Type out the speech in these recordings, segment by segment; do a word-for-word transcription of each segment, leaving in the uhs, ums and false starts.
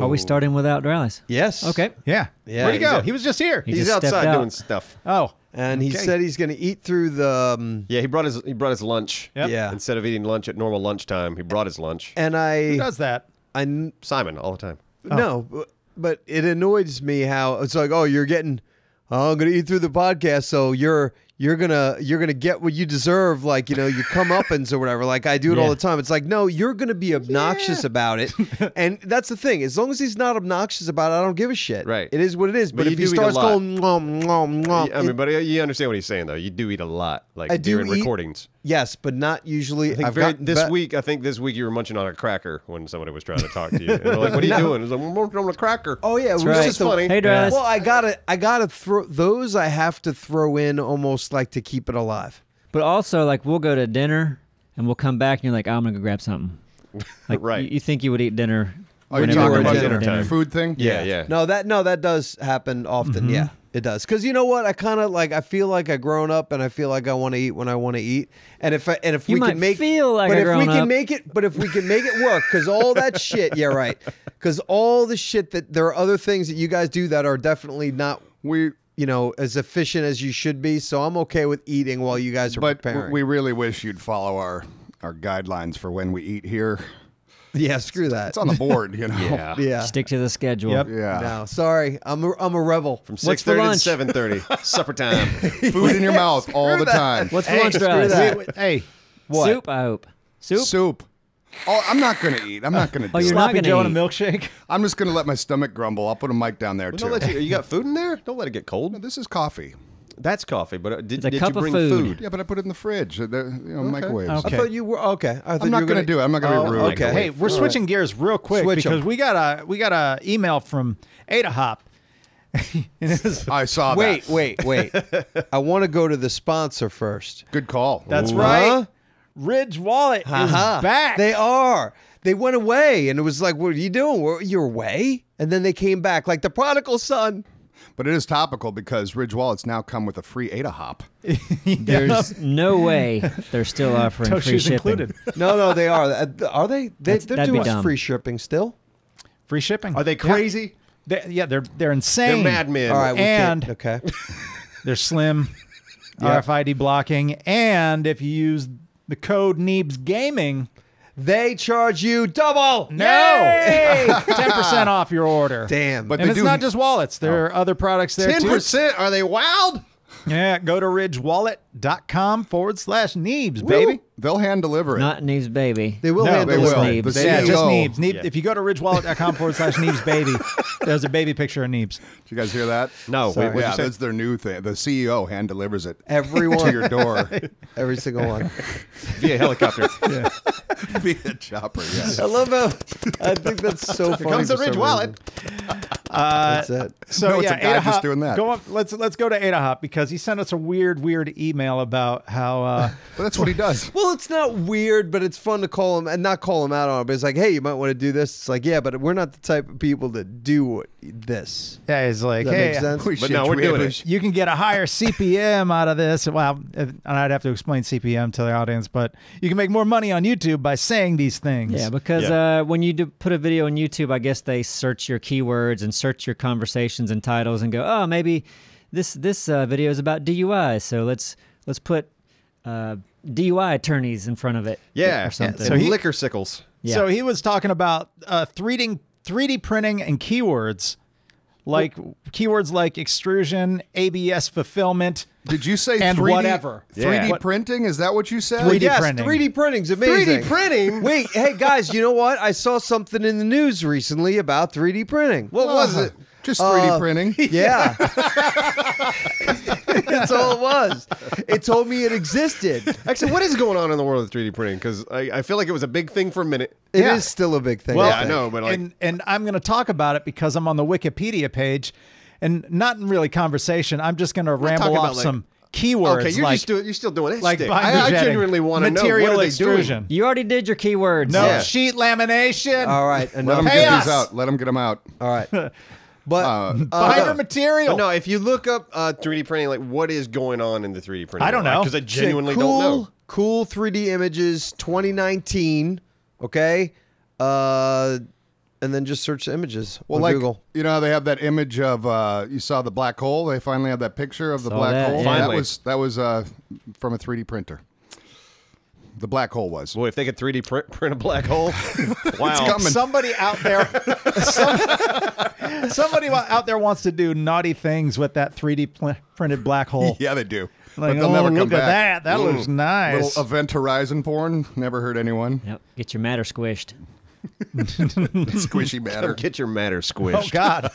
Are we starting without Dallas? Yes. Okay. Yeah. Yeah, Where'd he go? he's- He was just here. He He's just stepped outside out. doing stuff. Oh. And he Okay. said he's going to eat through the. Um, Yeah, he brought his he brought his lunch. Yep. Yeah. Instead of eating lunch at normal lunchtime, he brought his lunch. and Who I. does that? I kn- Simon all the time. No, but, but it annoys me how it's like, oh, you're getting. Oh, I'm going to eat through the podcast, so you're. You're gonna you're gonna get what you deserve, like, you know, your comeuppance or whatever. Like I do it Yeah. all the time. It's like, no, you're gonna be obnoxious about it, and that's the thing. As long as he's not obnoxious about it, I don't give a shit. Right. It is what it is. But, But if you he do eat a starts lot. going, nom, nom, nom, I mean, it- but you understand what he's saying, though. You do eat a lot, like I do during eat- recordings. yes, but not usually. I think I've very, gotten this be- week, I think this week you were munching on a cracker when somebody was trying to talk to you. And they're like, what are you No. doing? It's like, I'm munching on a cracker. Oh yeah, it was right. just a- funny. Hey, Dallas. Well, I gotta, I gotta throw those. I have to throw in almost like to keep it alive. But also, like, we'll go to dinner and we'll come back and you're like, oh, I'm going to go grab something. Like, Right. You, you think you would eat dinner. Oh, you're whenever talking we're about at dinner time. food thing? Yeah, yeah. No, that no, that does happen often. Mm-hmm. Yeah, it does. Because you know what, I kind of like. I feel like I've grown up, and I feel like I want to eat when I want to eat. And if I, and if You we might can make feel like but a if we grown can up. make it, but if we can make it work, because all that shit, yeah, right. Because all the shit that there are other things that you guys do that are definitely not we. You know, as efficient as you should be. So I'm okay with eating while you guys are But preparing. we really wish you'd follow our our guidelines for when we eat here. yeah, screw that. It's on the board, you know. Yeah. yeah. Stick to the schedule. Yep. Yeah. No, sorry, I'm a, I'm a rebel. From What's six for thirty to lunch? seven thirty. Supper time. Food in your mouth all the that. time. What's for Hey, lunch, screw Dallas? that. Wait, wait, hey, What? Soup, I hope. Soup? Soup. Oh, I'm not going to eat. I'm not going to do Oh, you're it. not Sloppy gonna Joe and eat. a milkshake. I'm just going to let my stomach grumble. I'll put a mic down there, Well, too. don't let you, you got food in there? Don't let it get cold. This is coffee. That's coffee, but uh, did, It's a did cup you of bring food. Yeah, but I put it in the fridge. uh, the- You know, microwaves. Okay. I thought you were okay. I thought I'm not you were going to do it. I'm not going to Oh, be rude. okay. Hey, we're All switching right. gears real quick Switch 'em. because we got a we got a email from Ada Hop. And it was- I saw Wait, that. wait, wait. I want to go to the sponsor first. Good call. That's Ooh. right. Huh? Ridge Wallet Haha. is back. They are. They went away, and it was like, "What are you doing? Where- You're away?" And then they came back, like the prodigal son. But it is topical because Ridge Wallets now come with a free Ada Hop. There's no way they're still offering free Toshi's shipping. included. No, no, they are. Uh, Are they? they That's- they're that'd be doing dumb. free shipping still. Free shipping. Are they crazy? Yeah, they, yeah they're they're They're insane. madmen. All right, we And- can't- okay. They're slim, R F I D blocking, and if you use the code Neebs Gaming, They charge you double. no, ten percent off your order. Damn. But And they it's do- not just wallets. There are other products there Ten too. percent? Are they wild? Yeah, go to ridgewallet.com forward slash Neebs, baby. They'll hand deliver it. Not Neebs Baby. they will No, handle they this will. Neebs. The Yeah, C E O. just Neebs. Neeb, Yeah. If you go to ridgewallet.com forward slash Neebs, baby, there's a baby picture of Neebs. Did you guys hear that? No. Sorry. Wait, what'd yeah, you say? that's their new thing. The C E O hand delivers it Everyone, to your door every single one. Via helicopter. via chopper. Yes. I love how. I think that's so funny. Here comes the for some Ridge Wallet. reason. That's it. So No, it's yeah, a guy Ada just Hop, doing that. Go up, let's let's go to Ada Hop because he sent us a weird, weird email about how uh, But that's what he does. Well, it's not weird, but it's fun to call him and not call him out on it. But it's like, hey, you might want to do this. It's like, yeah, but we're not the type of people that do this. yeah, he's like, Does that hey, make sense? We But should- no, we're we doing have a- it. you can get a higher C P M out of this. Well, and I'd have to explain C P M to the audience, but you can make more money on YouTube by saying these things. Yeah, because Yeah. Uh, when you do put a video on YouTube, I guess they search your keywords and search your conversations and titles and go, oh, maybe this this uh, video is about D U I, so let's let's put uh, D U I attorneys in front of it. Yeah. or something. So So he- liquor sickles. Yeah. So he was talking about uh, three D three D printing and keywords, like keywords like extrusion, A B S fulfillment. Did you say And three D, whatever. three D Yeah. printing? Is that what you said? three D yes, printing. three D printing's amazing. three D printing? Wait, hey guys, you know what? I saw something in the news recently about three D printing. What was it? Just three D Uh, printing. Yeah. That's all it was. It told me it existed. Actually, what is going on in the world of three D printing? Because I, I feel like it was a big thing for a minute. It is Yeah. still a big thing. Well, Yeah, I know, but like, and and I'm going to talk about it because I'm on the Wikipedia page, and not in really conversation. I'm just going to ramble talking off about, like- some keywords. okay, you're like, just doing, you're still doing it. like Stick. binder I, I jetting, genuinely want to know material what are they extrusion. You already did your keywords. No Yeah. sheet lamination. All right. Let Enough. them Pay get us. these out. Let them get them out. All right. But Uh, binder uh, doing? material. But no, if you look up uh, three D printing, like what is going on in the three D printing? I don't know. because I genuinely cool, don't know. Cool three D images, twenty nineteen. Okay. Uh, and then just search images Well, on like Google. you know, they have that image of uh, you saw the black hole. They finally have that picture of the Saw black that, hole. yeah. That Finally. was that was uh, from a three D printer. The black hole was. Boy, if they could three D print, print a black hole, wow. coming. Somebody out there, some- somebody out there wants to do naughty things with that three D pl- printed black hole. Yeah, they do. Like, but they'll oh, never look come at back. that. That looks nice. Little event horizon porn. Never hurt anyone. Yep. Get your matter squished. Squishy matter. Get your matter oh squished. God.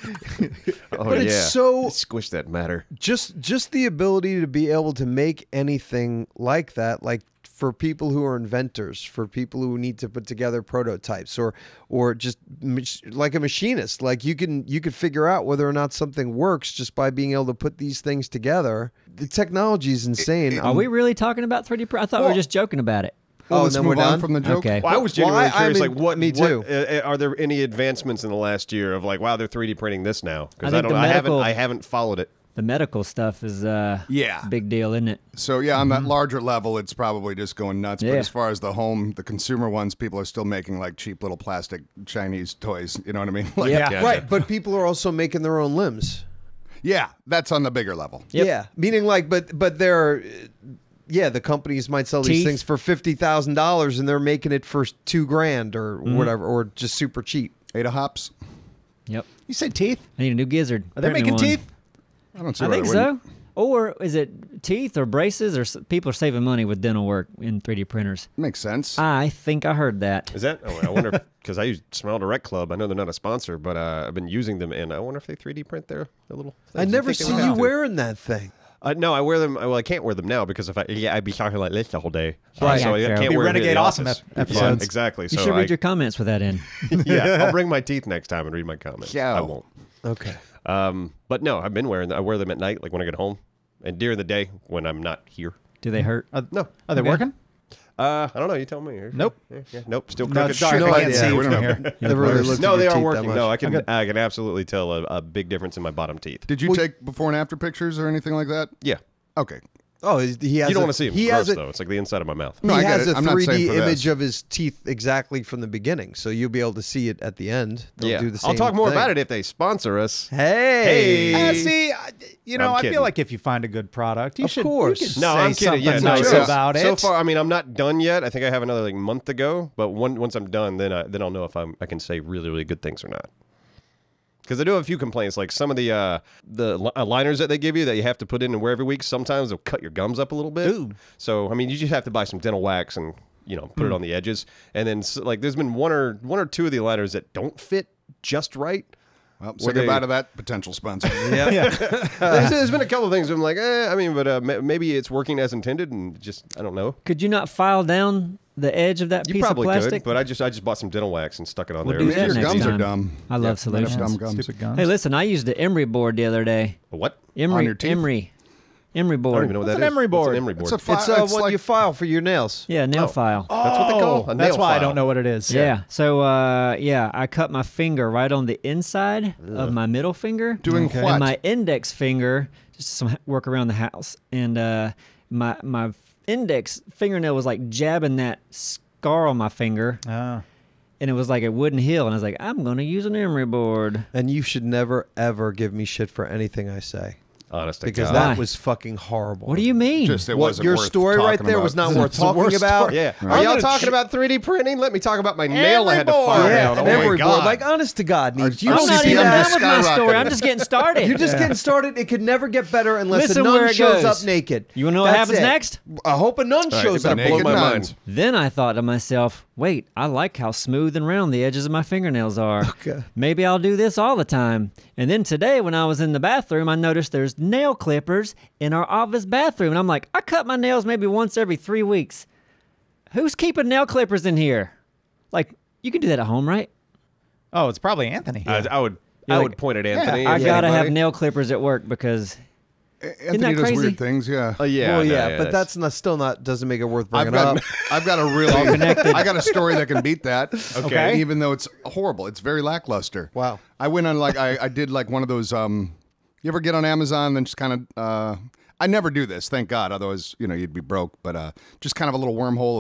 Oh, But it's yeah. so- Squish that matter. Just just the ability to be able to make anything like that, like for people who are inventors, for people who need to put together prototypes, or or just mach- like a machinist, like you can you could figure out whether or not something works just by being able to put these things together. The technology is insane. Are we really talking about three D print? I thought we were Well- just joking about it. Well, Oh, let's then move we're on done? from the joke. Okay. Well, I was Well, genuinely I- I curious. mean, like, what? me what, too. uh, are there any advancements in the last year of like, wow, they're three D printing this now? Because I I, think don't. the I haven't. medical- I haven't followed it. The medical stuff is uh, Yeah. a big deal, isn't it? So yeah, on that larger level, it's probably just going nuts. But Yeah. as far as the home, the consumer ones, people are still making like cheap little plastic Chinese toys. You know what I mean? Like, Yeah. Gotcha. Right, but people are also making their own limbs. yeah, that's on the bigger level. Yep. Yeah, meaning like, but but they're, yeah, the companies might sell these Teeth. things for fifty thousand dollars, and they're making it for two grand or whatever, or just super cheap. Ada hops. Yep. You said teeth? I need a new gizzard. Are they Print me making one. teeth? I don't see. I why think they wouldn't. so. Or is it teeth or braces? Or s- people are saving money with dental work in three D printers. Makes sense. I think I heard that. Is that? Oh, I wonder because I use Smile Direct Club. I know they're not a sponsor, but uh, I've been using them, and I wonder if they three D print their, their little. I things. never think they see would you have to. wearing that thing. Uh, no, I wear them. Well, I can't wear them now because if I yeah, I'd be talking like this the whole day. Uh, Right. so I Yeah, can't fair. Be wear them in Renegade the Awesome office. ep- episodes. Yeah, exactly. You so should read I, your comments with that in. yeah, I'll bring my teeth next time and read my comments. Yeah. I won't. Okay. Um, but no, I've been wearing. I wear them at night, like when I get home, and during the day when I'm not here. Do they hurt? Are, No, are they Okay. working? uh, I don't know. You tell me. Nope. Yeah, yeah, nope. Still No, crooked. it's dark. No I can't idea. see We you don't from know. here. Never really looked No, at they your are teeth that working. much. No, I can. good. I can absolutely tell a, a big difference in my bottom teeth. Did you take before and after pictures or anything like that? Yeah. Okay. Oh, he's- he has. You don't a- want to see them He gross has a, though. It's like the inside of my mouth. No, he I get has it. a I'm not saying three D for this. image of his teeth exactly from the beginning, so you'll be able to see it at the end. They'll yeah. do the same I'll talk more thing. about it if they sponsor us. Hey. Hey. Uh, see, I- you know, I'm I kidding. feel like if you find a good product, you Of should, course. you could No, say I'm kidding. Yeah, something no, nice so, about it. so far, I mean, I'm not done yet. I think I have another like month to go. But one, once I'm done, then I then I'll know if I'm I can say really really good things or not. Because I do have a few complaints, like some of the uh, the li- uh, liners that they give you that you have to put in and wear every week. Sometimes they'll cut your gums up a little bit. Ooh. So I mean, you just have to buy some dental wax and you know put it on the edges. And then s- like there's been one or one or two of the liners that don't fit just right. Well, Were say they- goodbye to that potential sponsor. Yeah. there's, there's been a couple of things I'm like, eh, I mean, but uh, ma- maybe it's working as intended, and just I don't know. Could you not file down the edge of that You piece of probably plastic? could, but I just I just bought some dental wax and stuck it on We'll there. do It was that Your just- next gums time. are dumb. I love solutions. Dumb gums. Stupid guns. Hey, listen, I used the emery board the other day. What? Emery, your teeth? emery, emery I don't board. even know what What's that an is. emery What's board? an emery board. It's a fi- It's uh, it's what like you file for your nails. Yeah, nail Oh. file. That's what they call a That's nail why I file. don't know what it is. Yeah. So, uh, yeah, I cut my finger right on the inside of my middle finger. Doing Okay. what? And my index finger, just some work around the house. And uh, my my index fingernail was like jabbing that scar on my finger. Ah. And it was like it wouldn't heal. And I was like, I'm going to use an emery board. And you should never ever give me shit for anything I say, Honest to because God. that Why? was fucking horrible. What do you mean? Just it What, wasn't your worth story right talking there about. was not It's worth the talking worst about. story. Yeah. Are Are y'all gonna talking ch- about three D printing? Let me talk about my nail I had to board. file Yeah, down. an Oh my emery board. God. Like, honest to God, Neebs, you our I'm don't not see even C P M done that. with my story. skyrocketed. I'm just getting started. You're just getting started. It could never get better unless Listen a where nun it shows goes. up naked. You wanna know what That's happens it. next? I hope a nun right, shows it up better naked. blow my nuns. mind. Then I thought to myself, wait, I like how smooth and round the edges of my fingernails are. Okay. Maybe I'll do this all the time. And then today when I was in the bathroom, I noticed there's nail clippers in our office bathroom. And I'm like, I cut my nails maybe once every three weeks. Who's keeping nail clippers in here? Like, you can do that at home, right? Oh, it's probably Anthony. I, I would You're I like, would point at Anthony. I if gotta have anybody. nail clippers at work because Anthony that does crazy? weird things. Yeah. Oh yeah, well, no, yeah, but that's not still not doesn't make it worth I've bringing got, up. I've got a really, I got a story that can beat that. Okay. Even though it's horrible, it's very lackluster. Wow. I went on like I, I did like one of those. Um, you ever get on Amazon then just kind of. Uh, I never do this, thank God. Otherwise, you know, you'd be broke. But uh, just kind of a little wormhole of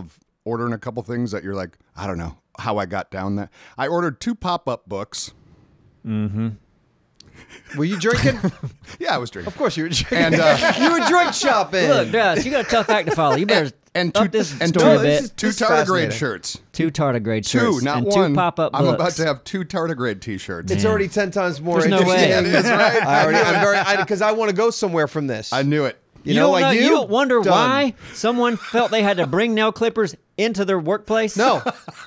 ordering a couple things that you're like, I don't know how I got down that. I ordered two pop-up books. Mm-hmm. Were you drinking? Yeah, I was drinking. Of course you were drinking. And uh, you were drink shopping. Look, Dust, you got a tough act to follow. You better and up two, this and story two, a this bit. is- two This is tardigrade fascinating. shirts. Two tardigrade Two, shirts not and one. two pop-up I'm books. about to have two tardigrade T-shirts. It's already ten times more There's no interesting. way. It is, right? I already, I'm very, because I, I want to go somewhere from this. I knew it. You, You, know, don't like know, you, you don't wonder done. why someone felt they had to bring nail clippers into their workplace? No.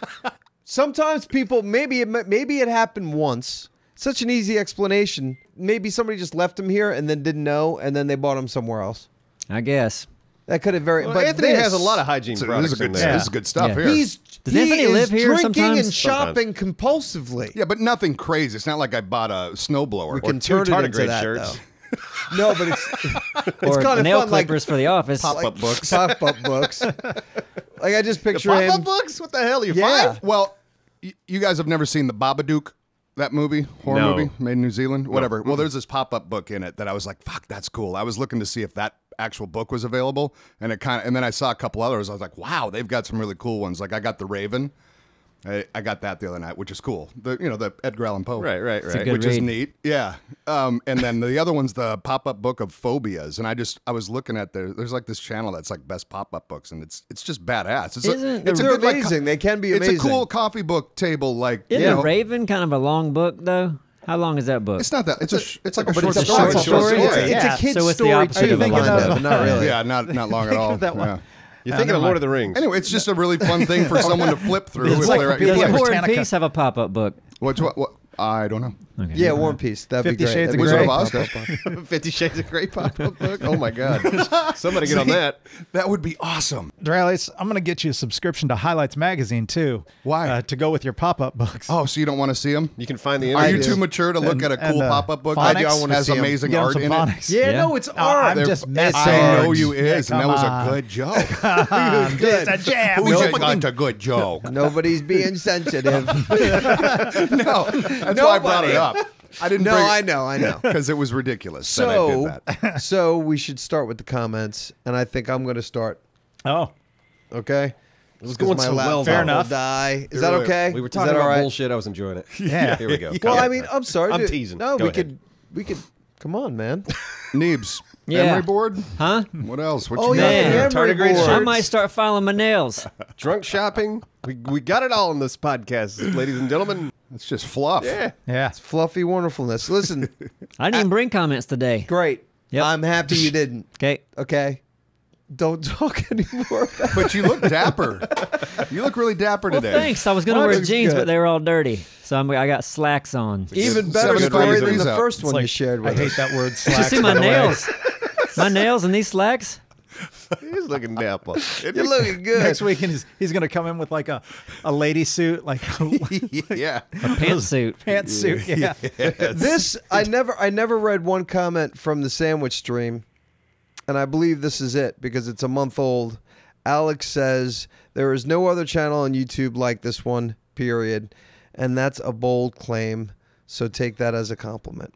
Sometimes people, maybe it, maybe it happened once. Such an easy explanation. Maybe somebody just left them here and then didn't know, and then they bought them somewhere else. I guess. That could have very. Well, but Anthony this, has a lot of hygiene So products this is in good. there. This is good stuff Yeah. here. He's Does he Anthony is live here drinking sometimes? and shopping compulsively. yeah, but nothing crazy. It's not like I bought a snowblower. We Or can two turn it into tardigrade that, shirts. though. No, but it's it's Or kind of nail fun, like clippers for the office. pop-up books. pop-up books. Like I just picture Pop-up him. books? What the hell? Are you Yeah. five? Well, y- you guys have never seen the Babadook, that movie, horror No. movie made in New Zealand, whatever. Well, there's this pop-up book in it that I was like, "Fuck, that's cool." I was looking to see if that actual book was available, and it kind of, and then I saw a couple others. I was like, "Wow, they've got some really cool ones." Like I got the Raven. I, I got that the other night, which is cool. The you know the Edgar Allan Poe, Right, right, a right. good which is read. neat. Yeah. Um, and then the other one's the pop-up book of phobias. And I just I was looking at there. There's like this channel that's like best pop-up books, and it's it's just badass. It's Isn't a, it's a They're good like, amazing. They can be it's amazing. a cool coffee book table. Like Isn't you know, Raven kind of a long book, though? How long is that book? it's not that. It's a sh- it's like a But short it's a story. short short story. story. It's, it's Yeah. a kid's So it's the story opposite too, of a kind long of, book. but not really. Yeah, not not long at all. that one. Yeah. You're thinking of Lord of the Rings. Anyway, it's just a really fun thing for someone to flip through. It's if like they're- for people Does like War and Britannica. Peace have a pop-up book? Which what, what? I don't know. Okay. Yeah, War and Peace. That'd Fifty be great. Shades That'd of be Wizard great. of Oz stuff. Fifty Shades of Grey pop-up book? Oh, my God. Somebody get on that. That would be awesome. Dralies, I'm going to get you a subscription to Highlights Magazine, too. Why? Uh, to go with your pop-up books. Oh, so you don't want to see them? You can find the Are image. you do. too mature to look And- at a cool and, uh, pop-up book phonics? that I wanna has see 'em. amazing Get 'em art some in phonics. Yeah, Yeah. no, it's No, art. I'm They're- just it? messing. I know you Yeah, is, and that come was on. a good joke. good. It's a jam. Who's No, got a good joke? Nobody's being sensitive. No, that's why I brought it up. I didn't. No, bring I know, I know. because it was ridiculous So, that I did that. so we should start with the comments, and I think I'm going to start. Oh, Okay, it was going so well, Fair Fair enough. enough. Die. Is Here that we- okay? We were Is talking that all about right? bullshit. I was enjoying it. Yeah. Here we go. Well, Go I ahead. mean, I'm sorry. I'm dude. teasing. No, Go we ahead. could, we could. Come on, man. Neebs, Yeah. memory board. Huh? What else? What Oh, you yeah, got there? the memory Tardigrade board. I shirts. might start filing my nails. Drunk shopping. We, we got it all in this podcast, ladies and gentlemen. It's just fluff. Yeah. yeah. Fluffy wonderfulness. Listen, I didn't even bring comments today. great. Yep. I'm happy you didn't. Okay. Okay. Don't talk anymore. About But you look dapper. You look really dapper Well, today. thanks. I was going to Well, wear looks jeans, good. but they were all dirty. So I'm, I got slacks on. Even better Seven story degrees than the out. first It's one you like, shared I with hate us. that word Did slacks. you see my by the way. nails? My nails and these slacks? He's looking dapper. You're looking good. Next week, he's, he's going to come in with like a, a lady suit, like a Yeah. Pantsuit. pantsuit. Yeah. This I never I never read one comment from the sandwich stream, and I believe this is it because it's a month old. Alex says there is no other channel on YouTube like this one, period. And that's a bold claim, so take that as a compliment.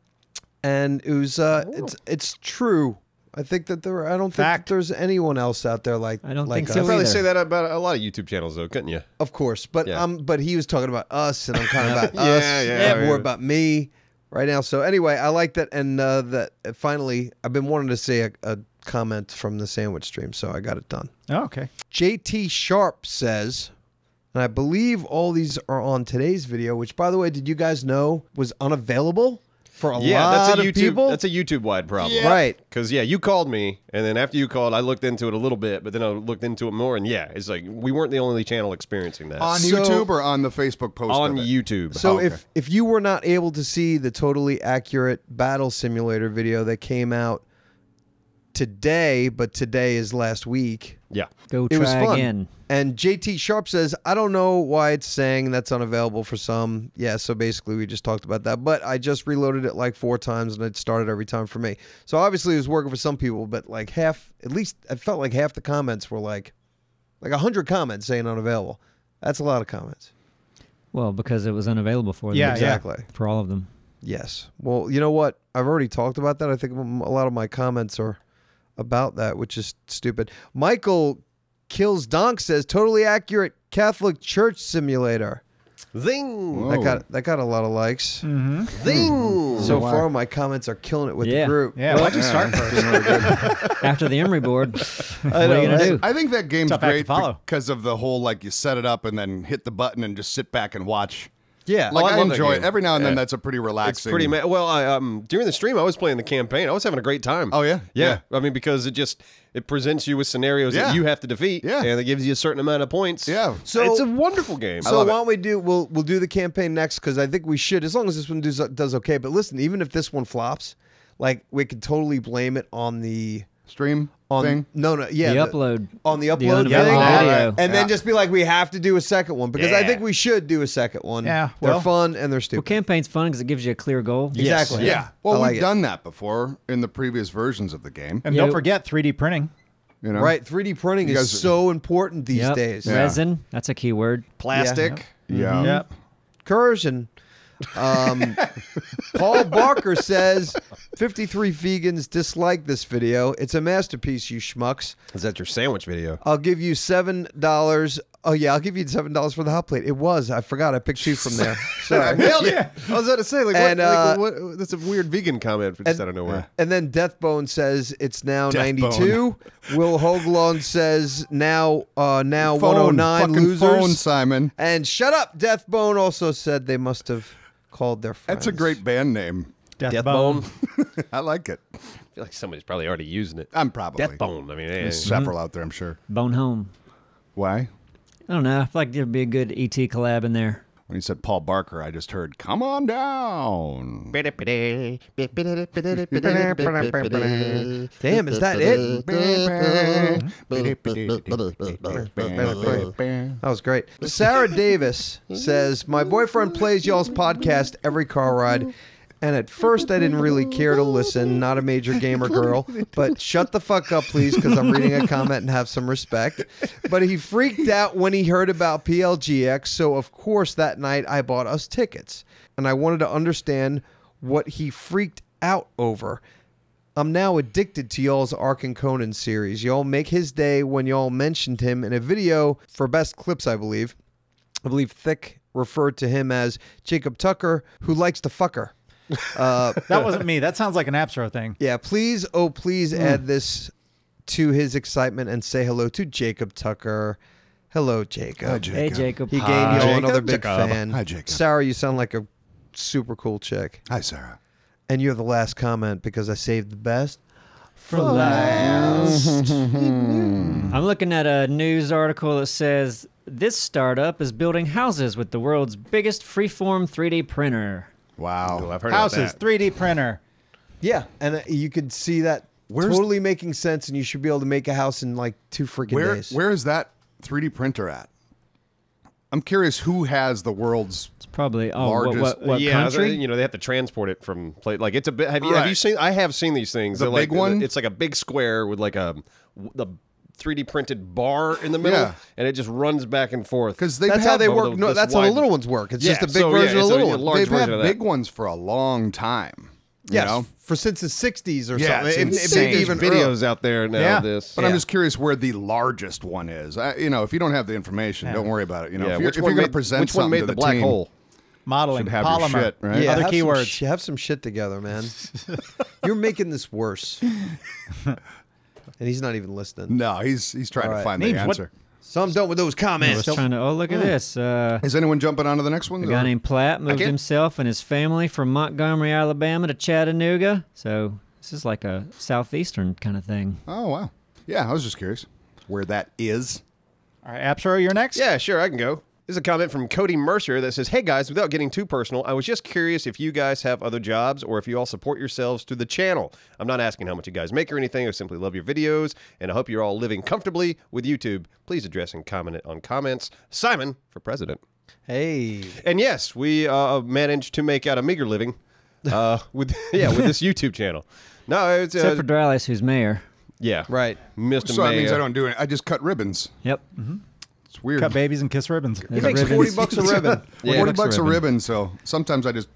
And it was uh it's it's true. I think that there I don't Fact. think that there's anyone else out there like I don't like think us. so You'd probably either. say that about a lot of YouTube channels, though, couldn't you? Of course, but Yeah. um, but he was talking about us, and I'm kind of about Yeah, us, yeah, and more yeah. about me right now. So anyway, I like that, and uh, that uh, finally, I've been wanting to say a, a comment from the sandwich stream, so I got it done. Oh, okay. J T Sharp says, and I believe all these are on today's video, which, by the way, did you guys know was unavailable for a Yeah, lot that's a of YouTube. people? That's a YouTube-wide problem. Yeah. Right. Because yeah, you called me, and then after you called, I looked into it a little bit, but then I looked into it more, and yeah, it's like we weren't the only channel experiencing that On So- YouTube or on the Facebook post? on of it? YouTube. So Oh, okay. if if you were not able to see the totally accurate battle simulator video that came out today, but today is last week, yeah, Go it try was fun. again. And J T Sharp says, I don't know why it's saying that's unavailable for some. Yeah, so basically we just talked about that. But I just reloaded it like four times and it started every time for me. So obviously it was working for some people, but like half, at least I felt like half the comments were like, like one hundred comments saying unavailable. That's a lot of comments. Well, because it was unavailable for them. Yeah, Exactly. For all of them. Yes. Well, you know what? I've already talked about that. I think a lot of my comments are about that, which is stupid. Michael Kills Donk says totally accurate Catholic Church simulator. Zing. That got that got a lot of likes. Mm-hmm. Zing. So far, my comments are killing it with Yeah. the group. Yeah, why'd you start first? After the Emery board, what are you gonna do? I think that game's Tough act to great follow. because of the whole like you set it up and then hit the button and just sit back and watch. Yeah. Like Oh, I I, love that enjoy it game. every now and then. Yeah. That's a pretty It's relaxing. pretty ma- well. I, um, during the stream, I was playing the campaign. I was having a great time. Oh, yeah? yeah. Yeah. I mean, because it just it presents you with scenarios Yeah. that you have to defeat. Yeah. and it gives you a certain amount of points. Yeah. So- it's a wonderful game. So love why it. don't we do? We'll we'll do the campaign next because I think we should, as long as this one does does okay. But listen, even if this one flops, like we could totally blame it on the stream on thing. no no yeah The the- upload. on the The upload thing, unavailable video. and then Yeah. just be like, we have to do a second one because I Yeah. think we should do a second one. Yeah, they're well- fun and they're Well, stupid. campaign's fun because it gives you a clear goal. Exactly. Yeah. Well, I like we've it. done that before in the previous versions of the game. And Yeah, don't w- forget three D printing. You know, Right, three D printing You is guys- so important these Yep. days. Yeah. Resin, that's a key word. Plastic. Yeah. Yep. Coercion. Um, Paul Barker says fifty-three vegans dislike this video. It's a masterpiece, you schmucks. Is that your sandwich video? I'll give you seven dollars. Oh yeah, I'll give you seven dollars for the hot plate. It was. I forgot. I picked two from there. Sorry. Nailed it. I was about to say, like, And, what, uh, like, what, that's a weird vegan comment just and- out of nowhere. And then Deathbone says it's now Deathbone. ninety-two. Will Hoglund says now uh, now Phone, one oh nine fucking losers. phone, Simon. And shut up, Deathbone also said they must have called their friends. That's a great band name. Deathbone. I like it. I feel like somebody's probably already using it. I'm probably. Deathbone. I mean, eh, There's several out there, I'm sure. Bone home. Why? I don't know. I feel like there'd be a good E T collab in there. When he said Paul Barker, I just heard, come on down. Damn, is that it? That was great. Sarah Davis says, my boyfriend plays y'all's podcast every car ride. And at first, I didn't really care to listen. Not a major gamer girl. But shut the fuck up, please, because I'm reading a comment and have some respect. But he freaked out when he heard about P L G X. So, of course, that night I bought us tickets. And I wanted to understand what he freaked out over. I'm now addicted to y'all's Ark and Conan series. Y'all make his day when y'all mentioned him in a video for Best Clips, I believe. I believe Thick referred to him as Jacob Tucker, who likes to fuck her. Uh, That wasn't me. That sounds like an Appsro thing. yeah, please, oh, please add this to his excitement and say hello to Jacob Tucker. Hello, Jacob. Hi, Jacob. Hey, Jacob. He gave Hi, y'all Jacob. another big Jacob. fan. Hi, Jacob. Sarah, you sound like a super cool chick. Hi, Sarah. And you're the last comment because I saved the best. For last. I'm looking at a news article that says this startup is building houses with the world's biggest freeform three D printer. Wow. Oh, I've heard Houses, about that. three D printer. Yeah, and uh, you could see that Where's- totally making sense, and you should be able to make a house in like two freaking Where, days. where is that three D printer at? I'm curious who has the world's. It's probably oh what, Largest- what, what yeah, country? you know they have to transport it from place. Like it's a bit. Have you have you Right. seen? I have seen these things. The They're big like, one? It's like a big square with like a the three D printed bar in the middle, Yeah. and it just runs back and forth. Because they've That's had, how they one of work. the- No, this that's how the wide- little ones work. It's Yeah, just a big so, yeah, version of it's the a little one. large they've version had of that. big ones for a long time. You Yes, know? for since the sixties or Yeah, something. it's It- it may insane. be There's even videos earlier. out there now. Yeah. Of this, But I'm Yeah. just curious where the largest one is. I, you know, if you don't have the information, Yeah. don't worry about it. You know, yeah, if you're, which if one you're going made, to present which one something made to the the black team, hole? Modeling, should have your polymer. shit, right? Yeah, Other have keywords. Some, sh- have some shit together, man. You're making this worse. And he's not even listening. No, he's he's trying All to right. find Neebs, the what- answer. So I'm done with those I comments. was trying to. Oh, look at this. Uh, Is anyone jumping on to the next one? a or- guy named Platt moved can't- himself and his family from Montgomery, Alabama, to Chattanooga. So this is like a southeastern kind of thing. Oh, wow. Yeah, I was just curious where that is. All right, Appsro, you're next. Yeah, sure, I can go. There's a comment from Cody Mercer that says, hey guys, without getting too personal, I was just curious if you guys have other jobs or if you all support yourselves through the channel. I'm not asking how much you guys make or anything. I simply love your videos, and I hope you're all living comfortably with YouTube. Please address and comment on comments. Simon for president. Hey. And yes, we uh, managed to make out a meager living uh, with yeah with this YouTube channel. No, it's Except uh, for Drylas, who's mayor. yeah, Right. Mister So that means Mayor. I don't do it. I just cut ribbons. Yep. It's weird. Cut babies and kiss ribbons. He makes forty bucks a ribbon. Yeah. forty bucks a bucks a ribbon. ribbon, so sometimes I just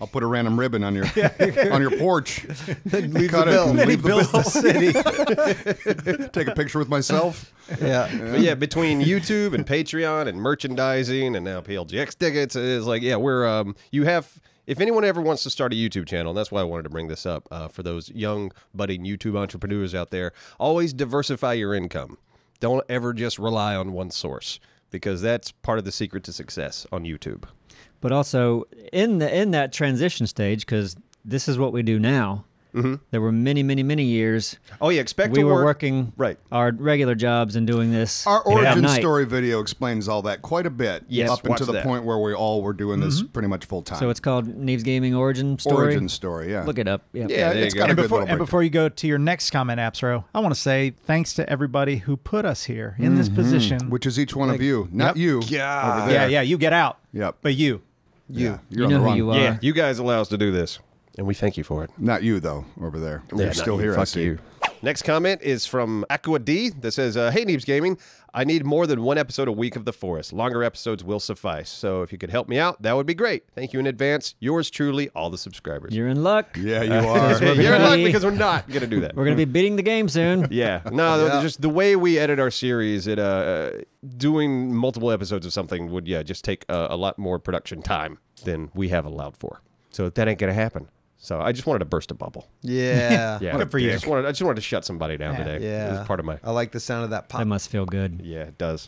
I'll put a random ribbon on your on your porch. Leave Cut the it bill. and leave the Build bill. the city. Take a picture with myself. Yeah. But yeah, between YouTube and Patreon and merchandising and now P L G X tickets, it's like, yeah, we're, um, you have, if anyone ever wants to start a YouTube channel, and that's why I wanted to bring this up, uh, for those young budding YouTube entrepreneurs out there, always diversify your income. Don't ever just rely on one source, because that's part of the secret to success on YouTube. But also in the in that transition stage, because this is what we do now. Mm-hmm. There were many, many, many years. Oh yeah, expect we to were work, working right. our regular jobs and doing this. Our at origin night. story video explains all that quite a bit. Yes, up watch until the that. point where we all were doing this pretty much full time. So it's called Neebs Gaming Origin Story. origin story. Yeah. Look it up. Yeah. Yeah, there it's you got go. a And good before, little and break. before you go to your next comment, Appsro, I want to say thanks to everybody who put us here in this position. Which is each one of you, not Yep. you. Over yeah, there. yeah, you get out. Yep. But you. You. You. You're You on know the who wrong. you are. Yeah, you guys allow us to do this, and we thank you for it. Not you though. Over there. Yeah, You're not still you. here. I Fuck see. you. Next comment is from Aqua D that says, uh, "Hey Neebs Gaming, I need more than one episode a week of The Forest. Longer episodes will suffice. So if you could help me out, that would be great. Thank you in advance. Yours truly, all the subscribers." You're in luck. Yeah, you are. we're You're in luck gonna be- because we're not gonna do that. We're going to be beating the game soon. Yeah, no, Yeah. just the way we edit our series, it uh, uh, doing multiple episodes of something would yeah just take uh, a lot more production time than we have allowed for. So that ain't gonna happen. So I just wanted to burst a bubble. Yeah. Yeah, Good for I you. just wanted, I just wanted to shut somebody down Yeah. today. Yeah. It was part of my. I like the sound of that pop. That must feel good. Yeah, it does.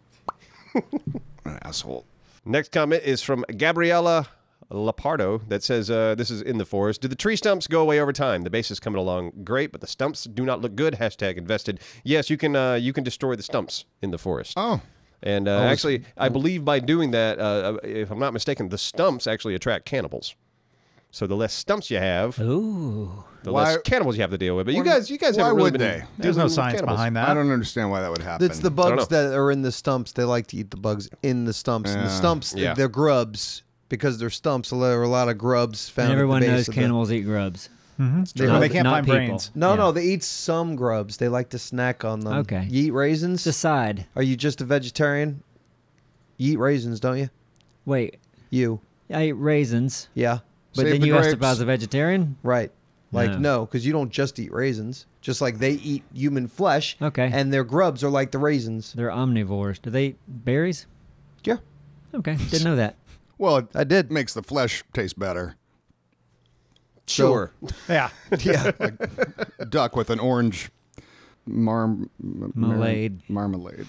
An asshole. Next comment is from Gabriella Lapardo that says, uh, this is in the forest. Do the tree stumps go away over time? The base is coming along great, but the stumps do not look good. Hashtag invested. Yes, you can uh, you can destroy the stumps in the forest. Oh. And uh, actually, I believe by doing that, uh, if I'm not mistaken, the stumps actually attract cannibals. So the less stumps you have, Ooh. the Why- less cannibals you have to deal with. But you Why- guys, you guys why haven't really would been they? dealing There's no with science cannibals. behind that. I don't understand why that would happen. It's the know. bugs that are in the stumps. They like to eat the bugs in the stumps. And the Yeah. stumps, Yeah. they're grubs because they're stumps. So there are a lot of grubs found. And everyone at the base knows of the- cannibals eat grubs. They, Well, don't- they can't not find people. brains. No, Yeah. no, they eat some grubs. They like to snack on them. Okay. You eat raisins? Decide. Are you just a vegetarian? You eat raisins, don't you? Wait. You. I eat raisins. Yeah. But Save then the you asked if I grapes. was a vegetarian? Right. Like, No. no, because you don't just eat raisins. Just like they eat human flesh. Okay. And their grubs are like the raisins. They're omnivores. Do they eat berries? Yeah. Okay. Didn't know that. Well, it I did. makes the flesh taste better. Sure. Yeah. Yeah. Duck with an orange mar- Malade. marmalade.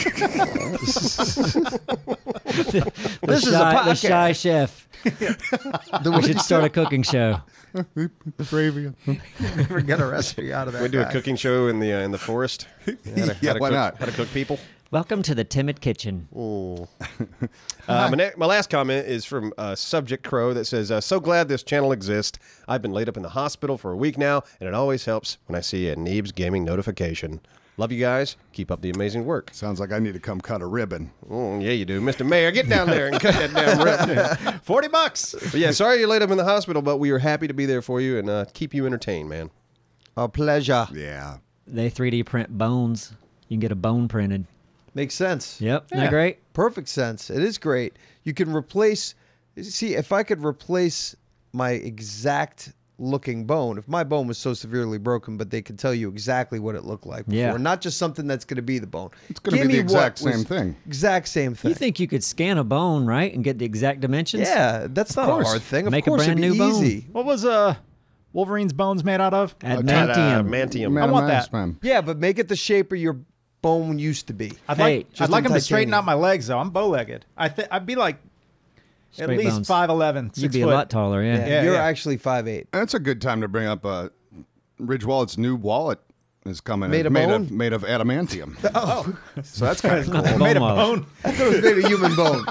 The This is a shy, the podcast. shy chef. We should start a cooking show. Gravy. Never get a recipe out of that. We do a guy. cooking show in the uh, in the forest. How to, Yeah, how to why cook, not? How to cook people. Welcome to the Timid Kitchen. Uh, my, ne- my last comment is from uh, Subject Crow that says, uh, so glad this channel exists. I've been laid up in the hospital for a week now, and it always helps when I see a Neebs Gaming notification. Love you guys. Keep up the amazing work. Sounds like I need to come cut a ribbon. Oh, yeah, you do. Mister Mayor, get down there and cut that damn rip. forty bucks. But yeah, sorry you're laid up in the hospital, but we are happy to be there for you and uh, keep you entertained, man. A pleasure. Yeah. They three D print bones. You can get a bone printed. Makes sense. Yep. Isn't Yeah. that great? Perfect sense. It is great. You can replace. See, if I could replace my exact looking bone, if my bone was so severely broken, but they could tell you exactly what it looked like before, Yeah. not just something that's going to be the bone. It's gonna Give be the me what exact same was- thing. Exact same thing. You think you could scan a bone, right, and get the exact dimensions? Yeah, that's not a course. hard thing. Of Make a course, brand it'd be new bone. easy. What was uh Wolverine's bones made out of? Adamantium. Mantium. I want that. Man. Yeah, but make it the shape of your bone used to be. I'd Hey, like just I'd like in him to straighten titanium. out my legs though. I'm bow-legged. I think I'd be like at Straight least bones. five eleven, six You'd be foot. a lot taller, yeah. Yeah, Yeah, you're yeah. actually five eight. That's a good time to bring up uh, Ridge Wallet's new wallet is coming. Made in, of made bone? of made of adamantium. Oh, so that's kind of cool. Bone Made a wallet. bone. I thought it was made of human bone.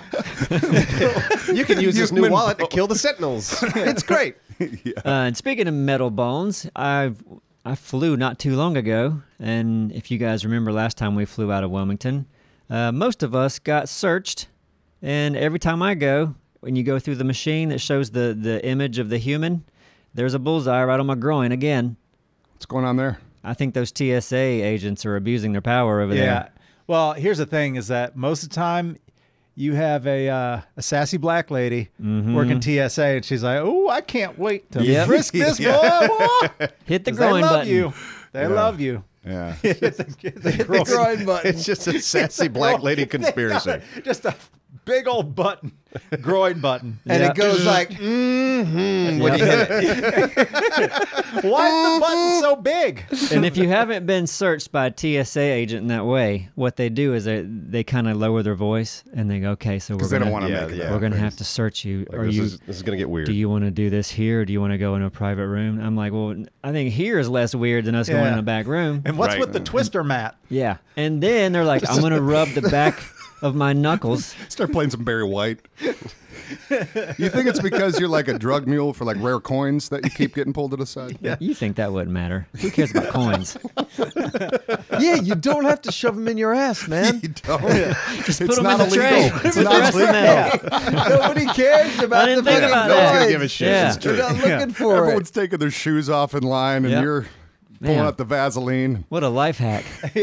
You can use this new Human wallet to kill the Sentinels. It's great. Uh, and speaking of metal bones, I I flew not too long ago, and if you guys remember last time we flew out of Wilmington, uh, most of us got searched, and every time I go, when you go through the machine that shows the, the image of the human, there's a bullseye right on my groin again. What's going on there? I think those T S A agents are abusing their power over Yeah. there. Well, here's the thing: is that most of the time, you have a uh, a sassy black lady working T S A, and she's like, "Oh, I can't wait to Yep. frisk this boy." boy. Hit the 'Cause groin they love button. you. They love you. Yeah. Hit the, hit the groin. Groin button. It's just a sassy black lady conspiracy. Just a big old button, groin button. And Yeah. it goes like, mm-hmm, when you hit it. Why is the button so big? And if you haven't been searched by a T S A agent in that way, what they do is they they kind of lower their voice and they go, "Okay, so we're Because they gonna don't want to Yeah, make it. yeah. that we're gonna big. have to search you. Like, Are this, you is, this is gonna get weird. do you want to do this here, or do you want to go in a private room?" I'm like, "Well, I think here is less weird than us going Yeah. in a back room." And what's Right. with the twister mat? Yeah, and then they're like, "I'm gonna rub the back of my knuckles." Start playing some Barry White. You think it's because you're like a drug mule for like rare coins that you keep getting pulled to the side? Yeah. You think that wouldn't matter? Who cares about coins? Yeah, you don't have to shove them in your ass, man. You don't. Just It's put them not in the illegal. tray. It's with not the rest of the mail. Nobody cares about I didn't the think fucking about No that. one's gonna coins. give a shit. Yeah. It's true. They're not looking for Everyone's it. taking their shoes off in line, and Yep. you're pulling Man. out the Vaseline. What a life hack.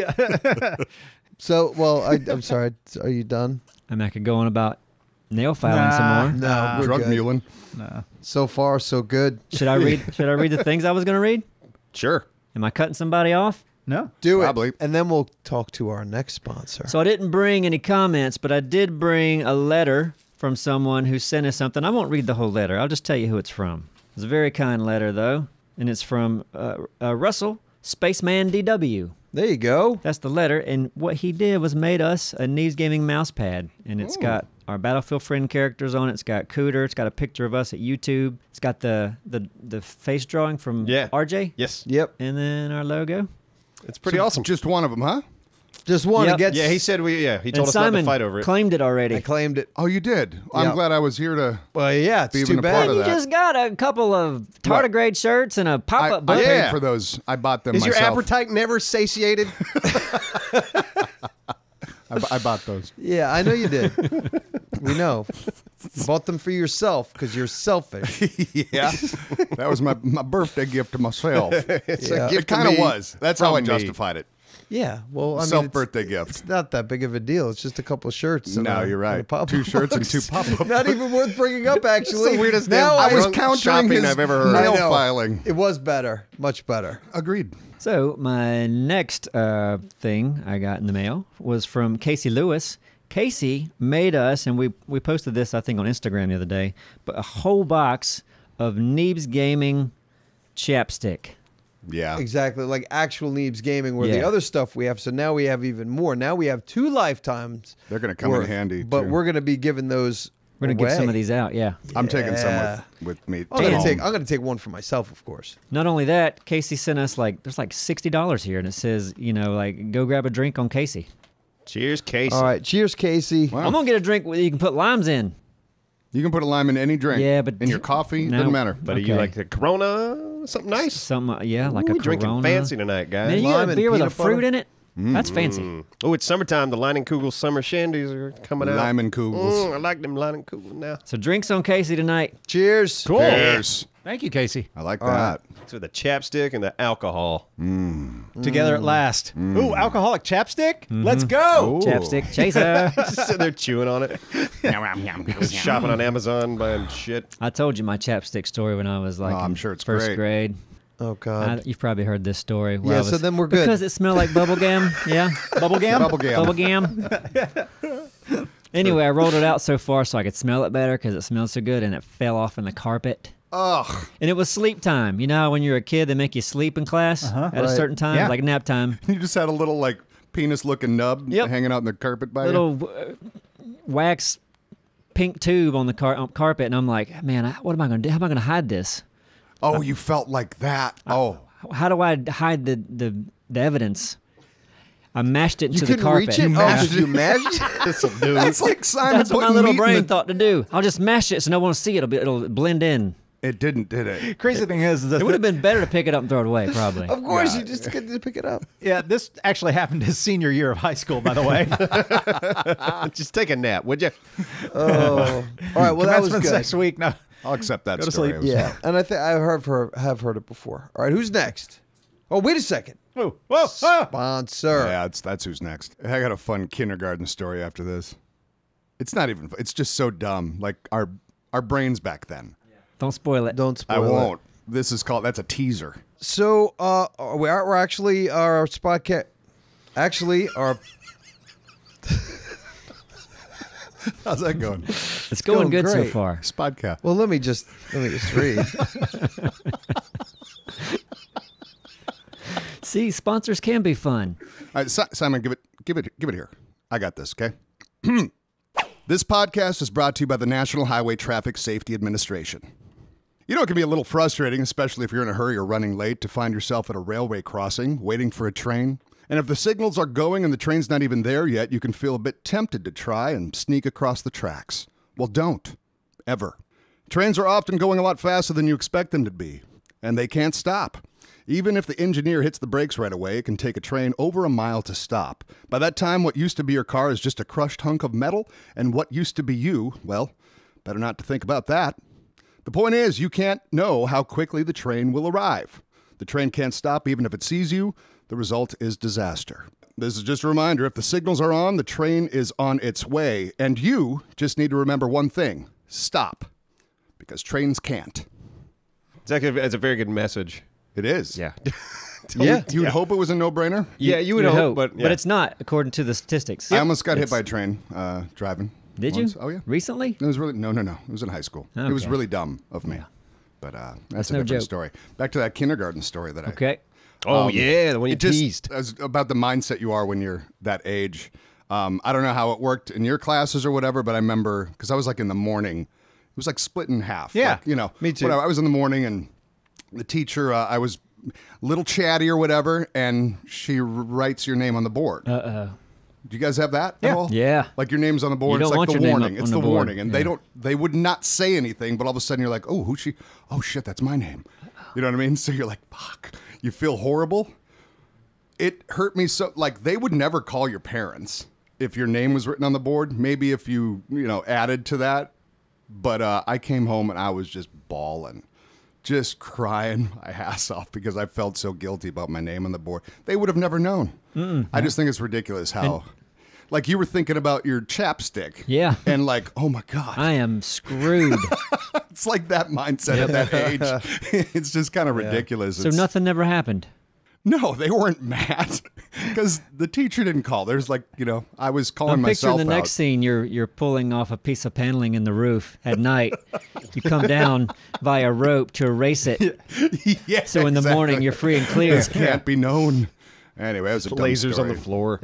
So, well, I, I'm sorry. Are you done? I mean, I could go on about nail filing Nah. some more. No, we're Drug good. muling. So far, so good. Should I read? Should I read the things I was going to read? Sure. Am I cutting somebody off? No. Do Probably. it. And then we'll talk to our next sponsor. So I didn't bring any comments, but I did bring a letter from someone who sent us something. I won't read the whole letter. I'll just tell you who it's from. It's a very kind letter, though, and it's from uh, uh, Russell, Spaceman D W. There you go. That's the letter, and what he did was made us a Neebs Gaming mouse pad, and it's got our Battlefield friend characters on it. It's got Cooter. It's got a picture of us at YouTube. It's got the the, the face drawing from Yeah. R J. Yes. Yep. And then our logo. It's pretty So awesome. Just one of them, huh? Just want Yep. to get. Yeah, he said we. Yeah, he told And us Simon not to fight over it. claimed it already. I claimed it. Oh, you did. I'm Yeah. glad I was here to. Well, yeah, Be it's even too a part bad. of You that. just got a couple of tardigrade shirts and a I, pop-up I book. paid Yeah. for those. I bought them Is myself. your appetite never satiated? I, bu- I bought those. Yeah, I know you did. We know. You bought them for yourself because you're selfish. Yeah, that was my, my birthday gift to myself. It's Yeah. a It gift to kind of me was. That's how I from me. justified it. Yeah, well, I mean, Self it's, birthday gift. it's not that big of a deal. It's just a couple of shirts. and No, a- you're and a right. pop-up Two shirts and box. two pop-up. Not even worth bringing up, actually. the weirdest now damn I I was drunk countering shopping his I've ever heard. I nail know. filing. It was better, much better. Agreed. So my next uh, thing I got in the mail was from Casey Lewis. Casey made us, and we we posted this I think on Instagram the other day, but a whole box of Neebs Gaming chapstick. Yeah. Exactly, like actual Neebs Gaming, where the Yeah. other stuff we have. So now we have even more. Now we have two lifetimes. They're going to come worth, in handy. But too. we're going to be giving those. We're gonna give some away. of these out. Yeah. I'm taking some Yeah. with, with me. I'm gonna Damn. take. I'm gonna take one for myself, of course. Not only that, Casey sent us like there's like sixty dollars here, and it says you know like go grab a drink on Casey. Cheers, Casey. All right, cheers, Casey. Wow. I'm gonna get a drink where you can put limes in. You can put a lime in any drink. Yeah, but in your coffee, no. doesn't matter. But are you Okay. like the Corona? Something nice? Some uh, yeah, like Ooh, a drinking Corona. fancy tonight, guys. Man, you Lime got a and beer with a peanut fruit butter? in it. That's fancy. Oh, it's summertime. The Leinenkugel summer shandies are coming out. Lime and Kugels. Mm, I like them Leinenkugel now. So drinks on Casey tonight. Cheers. Cool. Cheers. Thank you, Casey. I like All that. It's with the chapstick and the alcohol. Together at last. Ooh, alcoholic chapstick. Let's go. Ooh. Chapstick chaser. Just sitting there chewing on it. Shopping on Amazon, buying shit. I told you my chapstick story when I was like Oh, I'm in sure it's first great. grade. Oh I, God. you've probably heard this story. where Yeah, I so was- then we're good. Because it smelled like bubble gum. Yeah. Bubble gum. Bubble gum. Bubble gum. Anyway, I rolled it out so far so I could smell it better because it smelled so good, and it fell off in the carpet. Ugh. And it was sleep time. You know how when you're a kid, they make you sleep in class at a Right. certain time, Yeah. like nap time. You just had a little like penis-looking nub Yep. hanging out in the carpet by you. Little uh, wax pink tube on the car- on carpet, and I'm like, man, I, what am I going to do? How am I going to hide this? Oh, you felt like that. Oh. How do I hide the, the, the evidence? I mashed it You into the couldn't carpet. reach it. Oh, did you mashed it? This'll do. That's like Simon That's what my putting little meat in brain the- thought to do. I'll just mash it so no one will see it. It'll, be, it'll blend in. It didn't, did it? Crazy thing is, that It would have been better to pick it up and throw it away, probably. Of course, Yeah. you just get to pick it up. yeah, this actually happened his senior year of high school, by the way. Just take a nap, would you? Oh, all right. Well, that was Commencement good. next week. No. I'll accept that Go to story. sleep. It was- Yeah, and I think I have heard have heard it before. All right, who's next? Oh, wait a second. Whoa, whoa, ah. Sponsor. Yeah, it's, that's who's next. I got a fun kindergarten story after this. It's not even. It's just so dumb. Like our our brains back then. Don't spoil it. Don't spoil I it. won't. This is called. That's a teaser. So uh, we are, we're actually our spot cat. Actually, our How's that going? It's going, going good so great. far. Spodcast. well, let me just let me just read. See, sponsors can be fun. All right, Si- Simon, give it, give it, give it here. I got this. Okay. This podcast is brought to you by the National Highway Traffic Safety Administration. You know, it can be a little frustrating, especially if you're in a hurry or running late, to find yourself at a railway crossing waiting for a train. And if the signals are going and the train's not even there yet, you can feel a bit tempted to try and sneak across the tracks. Well, don't. Ever. Trains are often going a lot faster than you expect them to be, and they can't stop. Even if the engineer hits the brakes right away, it can take a train over a mile to stop. By that time, what used to be your car is just a crushed hunk of metal, and what used to be you, well, better not to think about that. The point is, you can't know how quickly the train will arrive. The train can't stop even if it sees you. The result is disaster. This is just a reminder, if the signals are on, the train is on its way, and you just need to remember one thing. Stop. Because trains can't. It's actually it's a very good message. It is. Yeah. Yeah. You would hope it was a no-brainer? Yeah, you would You'd hope, but, yeah. but it's not, according to the statistics. I almost got hit It's- by a train uh, driving. Did once. you? Oh, yeah. Recently? It was really, no, no, no. It was in high school. It was Okay. really dumb of me. But uh, that's, That's a no different joke. story. Back to that kindergarten story that I... Okay. Oh Um, yeah, the one you it just teased. as about the mindset you are when you're that age. Um, I don't know how it worked in your classes or whatever, but I remember because I was like in the morning, it was like split in half. Yeah, like, you know, me too. whatever. I was in the morning, and the teacher, uh, I was a little chatty or whatever, and she r- writes your name on the board. Uh oh. Do you guys have that? Yeah. At all? Yeah. Like your name's on the board. You It's don't like want the your name warning. up It's on the the board. warning, and Yeah. they don't. They would not say anything, but all of a sudden you're like, oh, who's she? Oh shit, that's my name. You know what I mean? So you're like, fuck. You feel horrible. It hurt me so. Like they would never call your parents if your name was written on the board. Maybe if you you know added to that. But uh, I came home and I was just bawling. Just crying my ass off because I felt so guilty about my name on the board. They would have never known. Mm-mm. I just think it's ridiculous how, like, you were thinking about your chapstick. Yeah. And like, oh my God. I am screwed. It's like that mindset at that age. It's just kind of ridiculous. So It's- nothing never happened. No, they weren't mad because the teacher didn't call. There's like, you know, I was calling I'm picturing myself the next out. scene. You're you're pulling off a piece of paneling in the roof at night. You come down via rope to erase it. Yeah, So in the exactly. morning you're free and clear. This can't be known. Anyway, it was a dumb Lasers on story. the floor.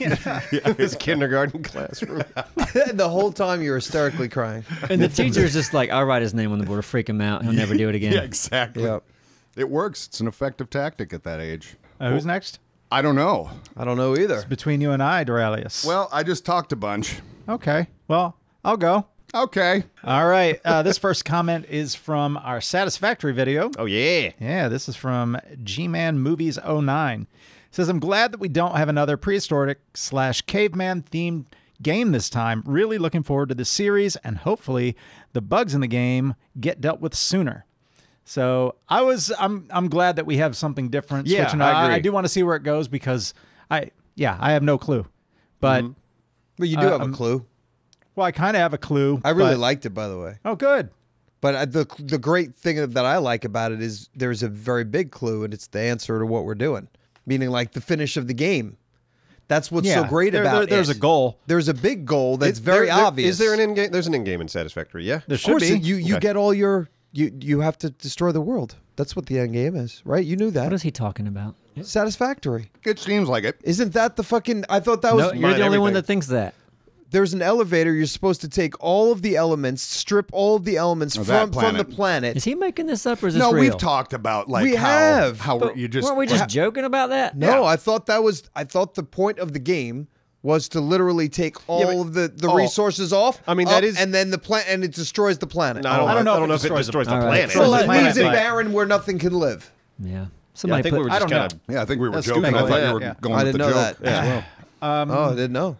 His kindergarten classroom. The whole time you're hysterically crying. And the teacher's just like, I'll write his name on the board to freak him out. He'll never do it again. Yeah, exactly. Yep. It works. It's an effective tactic at that age. Uh, who's next? I don't know. I don't know either. Between you and I, Doralius. Well, I just talked a bunch. Okay. Well, I'll go. Okay. All right. Uh, this first comment is from our Satisfactory video. Oh yeah. Yeah, this is from G-Man Movies oh nine. It says, I'm glad that we don't have another prehistoric slash caveman themed game this time. Really looking forward to the series, and hopefully the bugs in the game get dealt with sooner. So I was, I'm, I'm glad that we have something different. Yeah, switching I up. agree. I do want to see where it goes because I, yeah, I have no clue, but But you do Uh, have a um, clue. well, I kind of have a clue. I really but- liked it, by the way. Oh, good. But I- the the great thing that I like about it is there's a very big clue, and it's the answer to what we're doing. Meaning, like the finish of the game. That's what's so Yeah, great there- about there- there's it. a goal. There's a big goal that's It's- very there- there- obvious. Is there an in game? There's an in game in Satisfactory. Yeah. There Of should course, be. you you Okay. get all your you you have to destroy the world. That's what the end game is, right? You knew What that. is he talking about? Satisfactory. It seems like it. Isn't that the fucking? I thought that was. No, you're the only one everything. that thinks that. There's an elevator. You're supposed to take all of the elements, strip all of the elements Of that from from the planet. planet. Is he making this up or is this No, real? we've talked about like We how have, how But you just weren't we just joking about that? No, Yeah. I thought that was. I thought the point of the game was to literally take all but- of the, the oh. resources off. I mean, that up, is- and then the planet, and it destroys the planet. No, I don't, I don't know I if don't it know if it destroys the- destroys the All right. planet. So So let- it might leaves have it to- barren where nothing can live. Yeah. Yeah, I Somebody think put, we were I just don't kind know. of. Yeah, I think we were That's joking. I stupid. thought Yeah, you were yeah. going I with didn't the know joke that. as well. Um, Oh, I didn't know.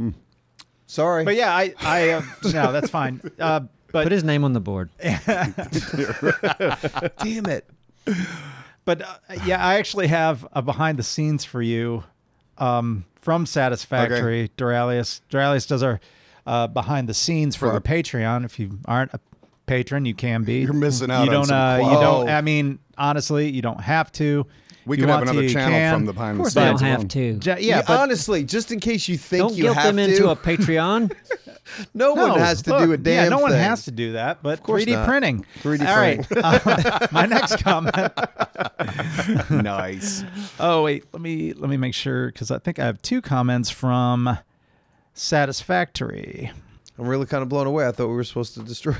Sorry. But yeah, I, I, uh, no, that's fine. Uh, but put his name on the board. Damn it. But uh, yeah, I actually have a behind the scenes for you um, from Satisfactory. Doralius. Doralius does our uh, behind the scenes for For the Patreon. If you aren't a patron, you can be. You're missing out You on don't. some Uh, you quality. don't. I mean, honestly, you don't have to. We You could have want another to, you channel can. from the behind Of the course, scenes. they don't have alone. to. Ja- Yeah, yeah, but honestly, just in case you think Don't you guilt have them to, into a Patreon. no, no, one has to look, do a damn Yeah, no one thing. has to do that. But course three D not. printing. three D All right. Uh, my next comment. Nice. Oh wait, let me let me make sure because I think I have two comments from Satisfactory. I'm really kind of blown away. I thought we were supposed to destroy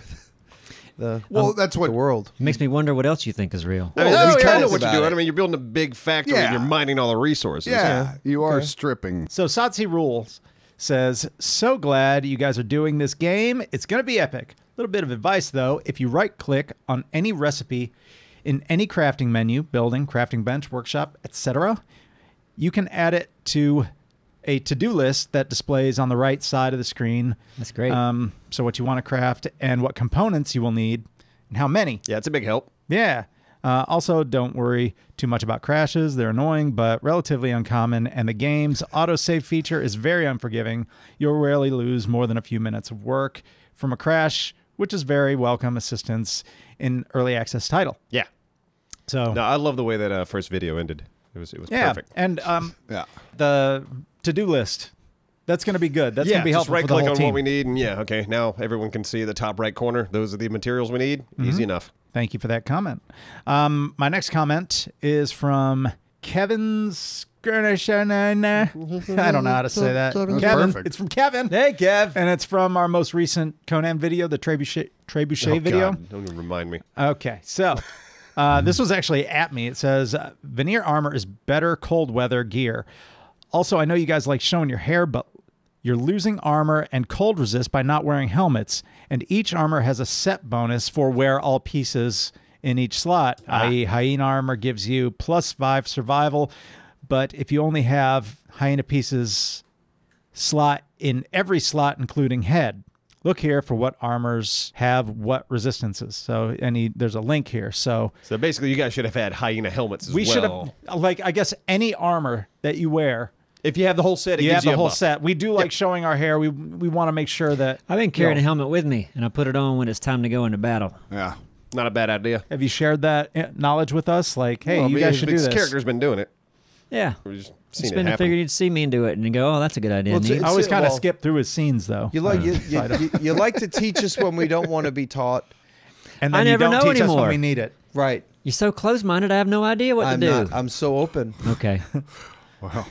the Well, that's what the world. It makes me wonder what else you think is real. I mean, Well, we we kind told of what us you're about doing. it. I mean, you're building a big factory Yeah. and you're mining all the resources. Yeah, you are stripping. So Satsi Rules says, so glad you guys are doing this game. It's going to be epic. A little bit of advice, though. If you right-click on any recipe in any crafting menu, building, crafting bench, workshop, et cetera, you can add it to a to-do list that displays on the right side of the screen. That's great. Um, so what you want to craft and what components you will need and how many. Yeah, it's a big help. Yeah. Uh, also, don't worry too much about crashes. They're annoying, but relatively uncommon. And the game's autosave feature is very unforgiving. You'll rarely lose more than a few minutes of work from a crash, which is very welcome assistance in early access title. Yeah. So, No, I love the way that uh, first video ended. It was it was yeah. perfect. And um, Yeah. the to-do list, that's going to be good. That's yeah, going to be just helpful right for the click whole on team. what we need, and yeah, okay. Now everyone can see the top right corner. Those are the materials we need. Mm-hmm. Easy enough. Thank you for that comment. Um, my next comment is from Kevin's. I don't know how to say that. That's Kevin. perfect. It's from Kevin. Hey, Kev. And it's from our most recent Conan video, the Trebuchet, Trebuchet Oh, video. God, don't even remind me. Okay, so uh, this was actually at me. It says, uh, veneer armor is better cold weather gear. Also, I know you guys like showing your hair, but you're losing armor and cold resist by not wearing helmets. And each armor has a set bonus for wear all pieces in each slot, Ah. that is hyena armor gives you plus five survival. But if you only have hyena pieces slot in every slot, including head, look here for what armors have what resistances. So any there's a link here. So So basically, you guys should have had hyena helmets as we well. should have, like, I guess any armor that you wear, If you have the whole set, it you have gives you the a whole buff. set. We do like showing our hair. We we want to make sure that. I've been carrying you a know, helmet with me, and I put it on when it's time to go into battle. Yeah. Not a bad idea. Have you shared that uh, knowledge with us? Like, hey, Well, I you mean, guys should do this this. character's been doing it. Yeah. We've just It's seen it been to happen. figure you'd see me do it and go, oh, that's a good idea. Well, it's- Neeb. I always It's- kind of well- skip through his scenes, though. You like Uh, you, so I you, don't- you, you like to teach us when we don't want to be taught. and then I you never don't know teach us anymore. when we need it. Right. You're so close-minded, I have no idea what I'm to do. not. I'm so open. Okay. Wow.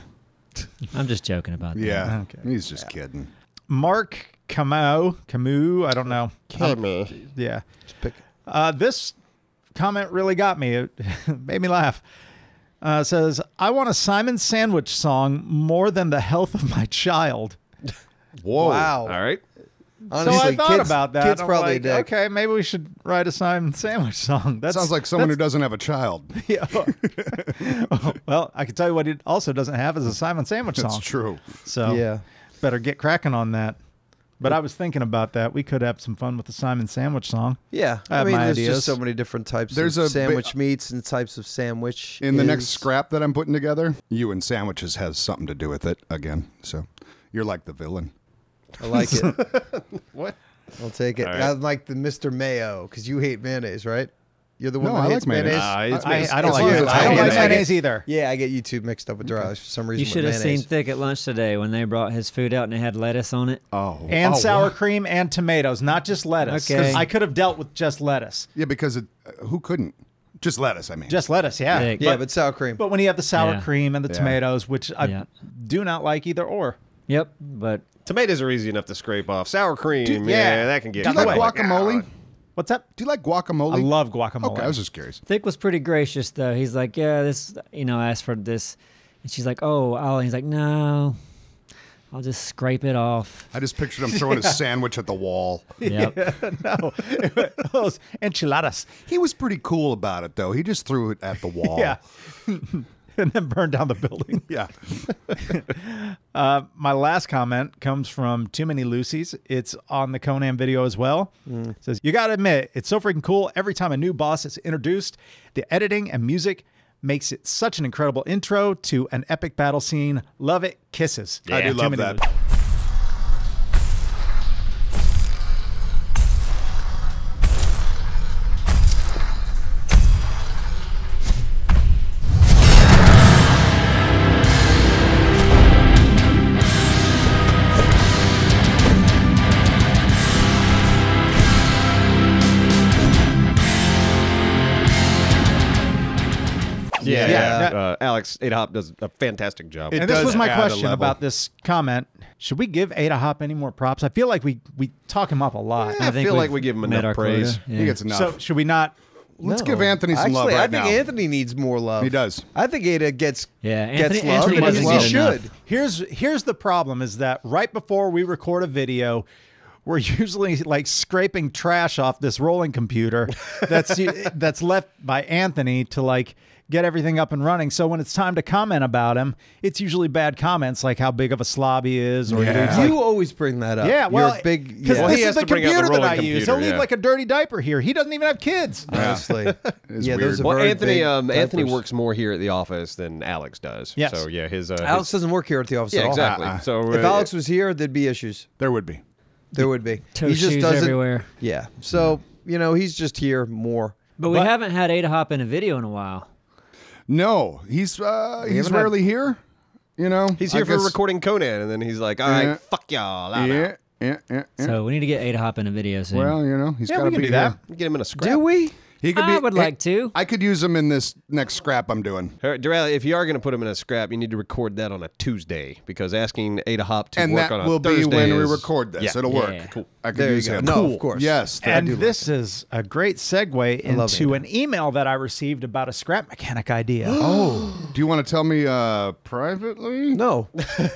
I'm just joking about that. Yeah. Okay. He's just kidding. Mark Camus, Camus, I don't know. Camus. Yeah. Just pick. Uh, this comment really got me. It made me laugh. Uh, it says, I want a Simon Sandwich song more than the health of my child. Whoa. Wow. All right. Honestly, so I thought kids, about that. Kids I'm probably like, dig. okay, maybe we should write a Simon Sandwich song. That Sounds like someone who doesn't have a child. Yeah. Well, I can tell you what it also doesn't have is a Simon Sandwich song. That's true. So Yeah. better get cracking on that. But I was thinking about that. We could have some fun with the Simon Sandwich song. Yeah. I I, have mean, my there's ideas. just so many different types There's of a sandwich bi- meats and types of sandwich. In the next is- scrap that I'm putting together, you and sandwiches has something to do with it again. So you're like the villain. I like it. What? I'll take it. All right. I like the Mister Mayo because you hate mayonnaise, right? You're the one No, that I hates like mayonnaise. mayonnaise. Nah, it's I, mayonnaise. I don't As like long as it. it's I don't mayonnaise. like mayonnaise either. Yeah, I get you two mixed up with dry for some reason. You with should have seen mayonnaise. Thick at lunch today when they brought his food out and it had lettuce on it. Oh. And oh, sour what? cream and tomatoes, not just lettuce. Okay. 'Cause I could have dealt with just lettuce. Yeah, because it, uh, who couldn't? Just lettuce, I mean. Just lettuce, yeah. Thick. Yeah, but, but sour cream. but when you have the sour Yeah. cream and the Yeah. tomatoes, which I Yeah. do not like either or. Yep, but Tomatoes are easy enough to scrape off. Sour cream, Dude, yeah, yeah. that can get. Do you Got like the way. guacamole? What's up? Do you like guacamole? I love guacamole. Okay, I was just curious. Thick was pretty gracious though. He's like, yeah, this, you know, I asked for this, and she's like, oh, I'll. He's like, no, I'll just scrape it off. I just pictured him throwing his sandwich at the wall. Yep. No, those enchiladas. He was pretty cool about it, though. He just threw it at the wall. Yeah. And then burned down the building. Yeah. Uh, my last comment comes from Too Many Lucy's. It's on the Conan video as well. It says, you got to admit, it's so freaking cool. Every time a new boss is introduced, the editing and music makes it such an incredible intro to an epic battle scene. Love it. Kisses. I do Too love Many that. Lucy's. Yeah, Yeah. yeah. Uh, Alex Ada Hop does a fantastic job. It And this does was my add a question level. about this comment. Should we give Ada Hop any more props? I feel like we we talk him up a lot. I, think feel like we've we give him met enough our quota. praise. Yeah. He gets enough. So should we not? Let's No. give Anthony some Actually, love right I think now. Anthony needs more love. He does. I think Ada gets Yeah, gets Anthony- love. Anthony and doesn't he get should. enough. Here's here's the problem: is that right before we record a video, we're usually like scraping trash off this rolling computer that's that's left by Anthony to like get everything up and running. So when it's time to comment about him, it's usually bad comments like how big of a slob he is, or he Yeah. leaves, like, You always bring that up. yeah, well, You're a big. because Yeah. Well, this he is has the to bring out the computer that rolling I use. computer, He'll leave yeah. like a dirty diaper here. He doesn't even have kids. Honestly, It's yeah, weird. those are Well, very Anthony, big um, Anthony diapers. works more here at the office than Alex does. Yes. So yeah, his uh, Alex his, doesn't work here at the office yeah, at all. exactly. Uh-uh. So If uh, Alex was here, there'd be issues. There would be. There would be. Toe he just shoes doesn't. everywhere. Yeah. So you know, he's just here more. But we But- haven't had Ada Hop in a video in a while. No, he's uh, he's haven't had- rarely here. You know, he's I here for guess- recording Conan, and then he's like, "All right, Yeah. fuck y'all." I'm Yeah, out." yeah, yeah. yeah. So we need to get Ada Hop in a video soon. Well, you know, he's Yeah, got we to can be do that. here. Get him in a scrap. Do we? He could be. I would hey, like to. I could use him in this next scrap I'm doing. Her- Durrell, if you are going to put him in a scrap, you need to record that on a Tuesday because asking Ada Hop to And work that on a will be Thursday when we is- record this. Yeah. It'll Yeah. work. Cool. I could There you use go. him. No, Cool. of course. Yes. I And do like this is a great segue love into Ada. an email that I received about a scrap mechanic idea. Oh, do you want to tell me uh, privately? No.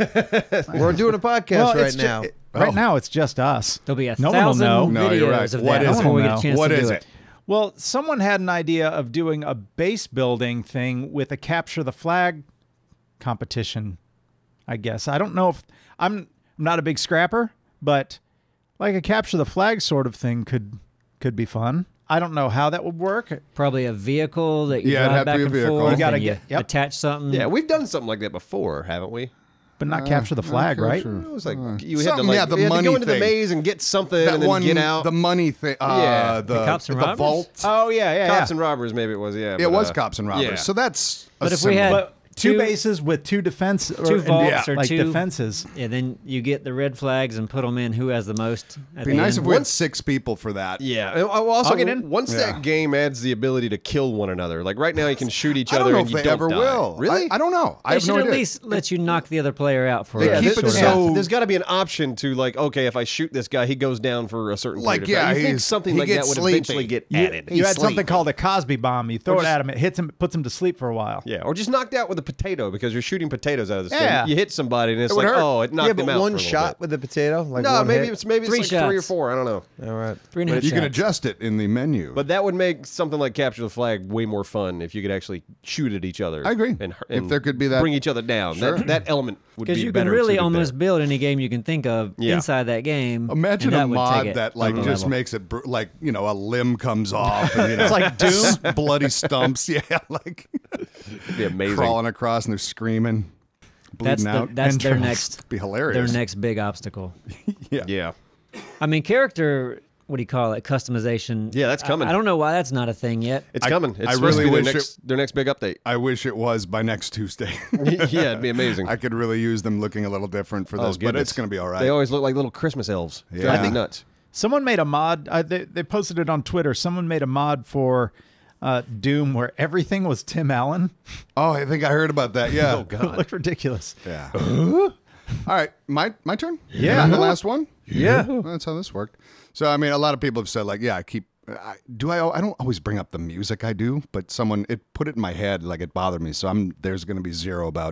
We're doing a podcast Well, right it's ju- now. it- right Oh. now, it's just us. There'll be a No one will thousand know. No, you're videos right. of What that is before it? we get a No. chance What to is do it? it. Well, someone had an idea of doing a base building thing with a capture the flag competition, I guess. I don't know if I'm I'm not a big scrapper, but like a capture the flag sort of thing could could be fun. I don't know how that would work. Probably a vehicle that you Yeah, it'd drive have to back be a and vehicle. forth. You gotta and get- yep. attach something. Yeah, we've done something like that before, haven't we? But not capture the flag, right? It was like you had to Something, like yeah, the you had to money go into the thing. maze and get something That and then one, get out. the money thing. Uh, Yeah. the, The Cops and the Robbers? vault. Oh yeah, yeah, Cops yeah. and robbers, maybe it was. Yeah, it but, was uh, cops and robbers. yeah. So that's. a But if we similar- had But two two- bases with two defense, or, two and, vaults or like two- defenses. Yeah, then you get the red flags and put them in who has the most. At Be the nice end. if we had Once- six people for that. Yeah. and Also, I'll get in. once Yeah. that game adds the ability to kill one another, like right now you can shoot each I other don't know and if you they don't ever die. will. Really? I, I don't know. I They have should no at idea. least let you knock the other player out for They a keep short it amount. so- There's got to be an option to like, okay, if I shoot this guy, he goes down for a certain Like, period of time. yeah, You think he's- something he like that gets would sleepy. eventually get You, added. you had sleepy. something called a Cosby bomb. You throw Or it just- at him, it hits him, puts him to sleep for a while. Yeah, or just knocked out with a potato because you're shooting potatoes out of this Yeah. thing. You hit somebody and it's It would like, hurt. oh, it knocked Yeah, them but out one for a little shot bit. with the potato. Like No, one maybe hit? it's maybe it's Three like three or shots. four. I don't know. All right. Three and a half You can shots. adjust it in the menu. But that would make something like capture the flag way more fun if you could actually shoot at each other. I agree. And, If and there could be that- bring each other down. Sure. That, that element would be Because you can better really suited almost there. build any game you can think of Yeah. inside that game. Imagine and that a would mod take it that like another just level. makes it br- like you know a limb comes off. And, you know, It's like Doom. bloody stumps. Yeah, like It'd be amazing. crawling across and they're screaming, That's bleeding the, out. that's their Entrails. next Be hilarious. their next big obstacle. Yeah. I mean, character. What do you call it? Customization. Yeah, that's coming. I, I don't know why that's not a thing yet. It's I- coming. It's I supposed really to be wish their it- next, their next big update. I wish it was by next Tuesday. Yeah, it'd be amazing. I could really use them looking a little different for Oh, this, but goodness. it's going to be all right. They always look like little Christmas elves. Yeah. Drive me nuts. Someone made a mod. Uh, they, they posted it on Twitter. Someone made a mod for uh, Doom where everything was Tim Allen. oh, I think I heard about that. Yeah. Oh, It God. looked ridiculous. Yeah. All right, my my turn. Yeah. Am I the last one. Yeah. Well, that's how this worked. So I mean, a lot of people have said like, yeah, I keep. I, do I? I don't always bring up the music I do, but someone it put it in my head like it bothered me. So I'm there's going to be zero about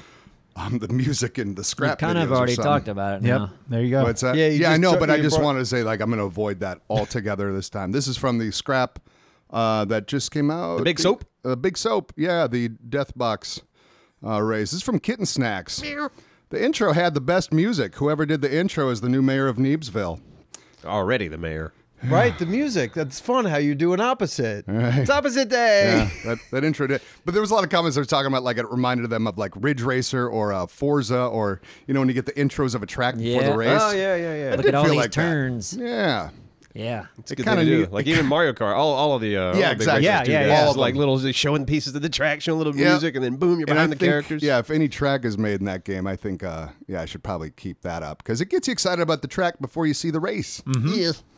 um the music and the We scrap. kind of videos or already something. talked about it Yep. now. There you go. What's that? Yeah, Yeah, you I just know, took- but I you just brought- wanted to say like I'm going to avoid that altogether this time. This is from the scrap uh, that just came out. The big soap? The big soap. Yeah, the Death Box uh, race. This is from Kitten Snacks. The intro had the best music. Whoever did the intro is the new mayor of Neebsville. Already the mayor. Right, the music. That's fun how you do an opposite. Right. It's opposite day. Yeah, that, that intro did. But there was a lot of comments that were talking about like it reminded them of like Ridge Racer or uh, Forza or you know when you get the intros of a track before Yeah. the race. Oh, yeah, yeah, yeah. Look did at all feel these like that. turns. Yeah. Yeah. It's a good kinda thing to do. neat. Like even Mario Kart, all, all of the uh, all Yeah, the big exactly. races Yeah, do yeah, that. yeah. All All of of like them. little showing pieces of the track, showing a little Yeah. music, and then boom, you're And I behind the think, characters. Yeah, if any track is made in that game, I think, uh, yeah, I should probably keep that up because it gets you excited about the track before you see the race. Mm-hmm. Yeah.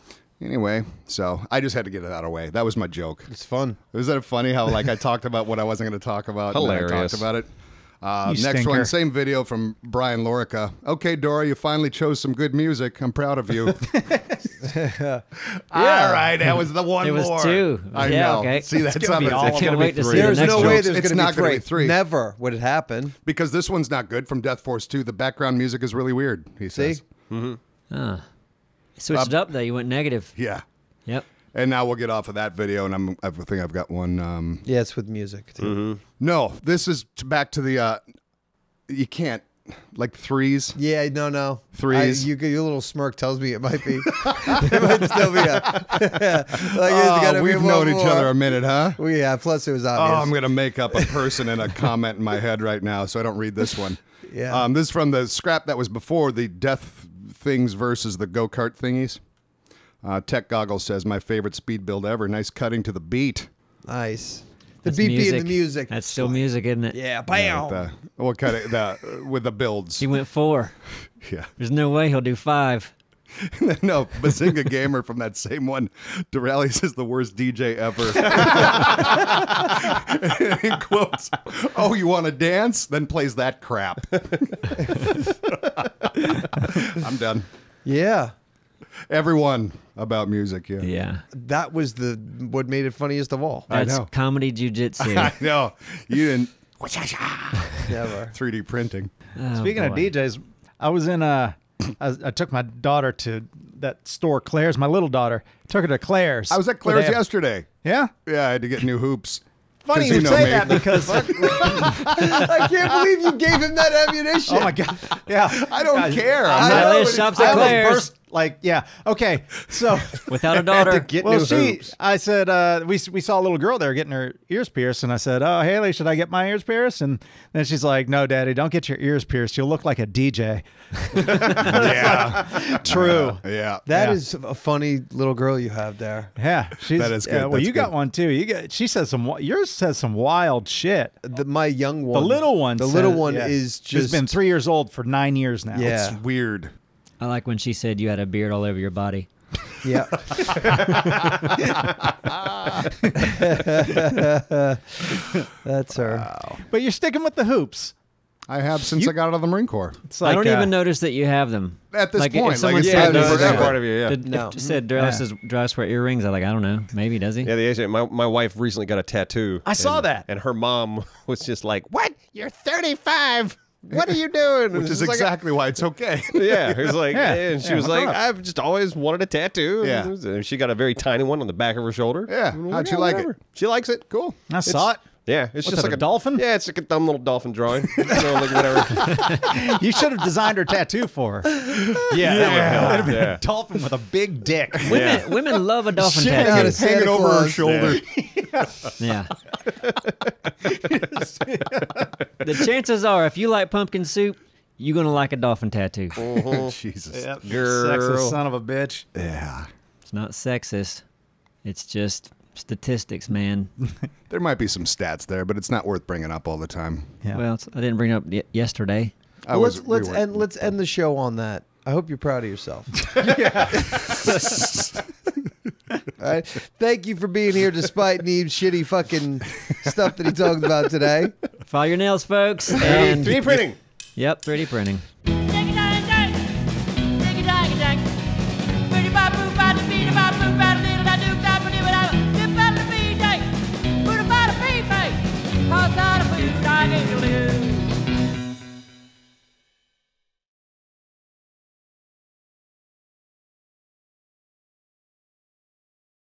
Anyway, so I just had to get it out of the way. That was my joke. It's fun. Isn't it funny how like I talked about what I wasn't going to talk about? And then I Hilarious. talked about it. Uh, You next stinker. one, same video from Brian Lorica. Okay, Dora, you finally chose some good music. I'm proud of you. Yeah. All right, that was the one It was more. two. I Yeah, know. okay. See, that's gonna be something. all It's of gonna them. be Wait to see three. the There's next no one. way there's It's going to not be gonna three. be three. Never would it happen. Because this one's not good from Death Force two. The background music is really weird, he See? says. Ah. Switched it up though. You went negative. Yeah. Yep. And now we'll get off of that video, and I'm, I think I've got one. Um, Yeah, it's with music too. no, this is t- back to the, uh, you can't, like threes. Yeah, no, no. Threes. I, you, your little smirk tells me it might be. It might still be a. like it's Oh, gotta be we've one known each more. other a minute, huh? Well, yeah, plus it was Oh, obvious. I'm going to make up a person and a comment in my head right now, so I don't read this one. Yeah. Um, this is from the scrap that was before the death things versus the go-kart thingies. Uh, Tech Goggles says, my favorite speed build ever. Nice cutting to the beat. Nice. The That's B P music. and the music. That's still music, isn't it? yeah, Yeah, bam. the, what kind of, the, with the builds. He went four. Yeah. There's no way he'll do five. No, Bazinga Gamer from that same one. Durelli is the worst D J ever. In quotes, oh, you want to dance? Then plays that crap. I'm done. Yeah. Everyone about music, yeah. Yeah. That was the what made it funniest of all. I That's know. comedy jujitsu. I know. You didn't. Never. three D printing. Oh, Speaking of boy. D Js, I was in a. I, I took my daughter to that store, Claire's. My little daughter took her to Claire's. I was at where Claire's they have- yesterday. Yeah. Yeah, I had to get new hoops. Funny 'Cause you, know say me. that because I can't believe you gave him that ammunition. oh my god, yeah, I don't God, care. I I'm know, not- Liz but it's- shops I at almost Claire's. burst, like yeah, okay, so Without a daughter. get well, new she, hoops. I said, uh, we we saw a little girl there getting her ears pierced, and I said, oh Haley, should I get my ears pierced? And then she's like, no, Daddy, don't get your ears pierced. You'll look like a D J. Yeah. True. Yeah. That Yeah. is a funny little girl you have there. Yeah, she's That is good. yeah, well, That's you got good. one too. You got. She says some. wi- Yours says some wild shit. The, my young The one. little one. The said- little one yeah. is She's just. been three years old for nine years now. Yeah. It's weird. I like when she said you had a beard all over your body. Yeah. That's her. But you're sticking with the hoops. I have since You- I got out of the Marine Corps. It's like I don't uh, even notice that you have them. At this Like, if point, like someone it's said, been no, that's forever. part of you, yeah. Did, No. if it said Darrell says Drives wear earrings, I'm like, I don't know. Maybe does he? Yeah, the Asian. My my wife recently got a tattoo. I saw and- that. and her mom was just like, "What? You're thirty-five. What are you doing?" Which is It's like, exactly why it's okay. yeah, it was like, Yeah, and she yeah, was hook like, her up. "I've just always wanted a tattoo." Yeah. and she got a very tiny one on the back of her shoulder. Yeah. And we're How'd you "Yeah, like it?" whatever." She likes it. Cool. I saw it. Yeah, it's What's just that, like a dolphin? Yeah, it's like a dumb little dolphin drawing. So, like, whatever. You should have designed her tattoo for her. Yeah, that would help. Yeah. Dolphin with a big dick. Women, women love a dolphin Shit out tattoo. of Santa Hanging over her Claus. shoulder. Yeah. The chances are, if you like pumpkin soup, you're gonna like a dolphin tattoo. Jesus. Yep. Girl. Sexist son of a bitch. Yeah. It's not sexist. It's just statistics, man. There might be some stats there, but it's not worth bringing up all the time. Yeah. Well, it's, I didn't bring it up y- yesterday. I Well, was, let's we let's were- end let's end the show on that. I hope you're proud of yourself. All right. Thank you for being here despite Neeb's shitty fucking stuff that he talked about today. File your nails, folks. And three D printing. Yep, three D printing.